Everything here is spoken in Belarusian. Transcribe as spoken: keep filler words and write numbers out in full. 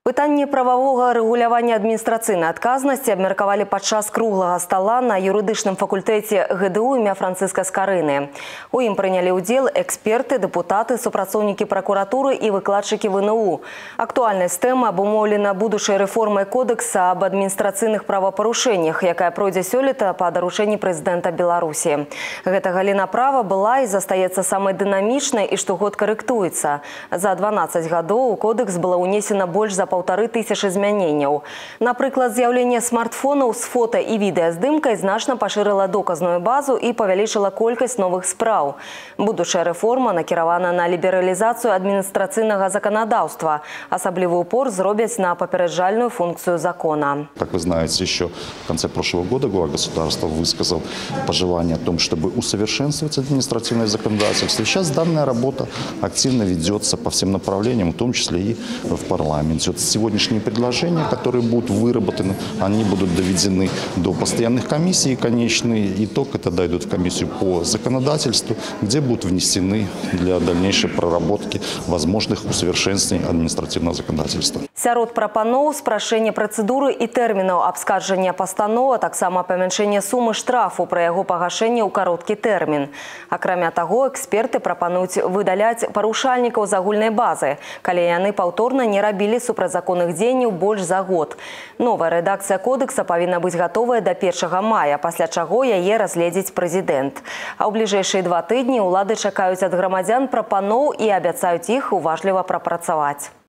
Пытанне правового рэгулявання адміністрацыйнай адказнасці абмеркавалі падчас круглага стала на юрыдычным факультэце ГДУ імя Францыска Скарыны. У ім прынялі ўдзел эксперты, дэпутаты, супрацоўнікі пракуратуры і выкладчыкі ВНУ. Актуальнасць тэмы абумоўлена будучай рэформай кодекса аб адміністрацыйных правапарушэннях, якая пройдзе сёлета па даручэнні прэзідэнта Беларусі. Гэта галіна права была і застаецца самай дынамічнай і штогод карэктуецца. За дванаццаць гадоў у кодекс было ўнесена больш за паўтары тысячы змяненняў. Напрыклад, з'яўленне смартфонаў з фота і відэаздымкай значна пашырыла доказную базу і павялічыла колькасць новых спраў. Будучая рэформа накіравана на лібералізацыю адміністрацыйнага заканадаўства. Асаблівы упор зробяць на папереджальную функцию закона. Как вы знаете, еще в конце прошлого года глава государства высказал пожелание о том, чтобы усовершенствовать административное законодательство. Сейчас данная работа активно ведется по всем направлениям, в том числе и в парламенте. Вот сегодняшние предложения, которые будут выработаны, они будут доведены до постоянных комиссий. И конечный итог это дойдут в комиссию по законодательству, где будут внесены для дальнейшей проработки возможных усовершенствований административного законодательства. Сярод прапаноў спрашэнне працэдуры і тэрмінаў абскарджання пастанова, таксама памяншэнне сумы штрафу пра яго пагашэнне ў кароткі тэрмін. Акрамя таго, эксперты прапануюць выдаляць парушальнікаў з агульнай базы, калі яны паўторна не рабілі супрацьзаконных дзеянняў больш за год. Новая рэдакцыя кодекса павінна быць гатовая да першага мая, пасля чаго яе разгледзіць прэзідэнт. А ў бліжэйшыя два тыдні ўлады чакаюць ад грамадзян прапаноў і абяцаюць іх уважліва прапрацаваць.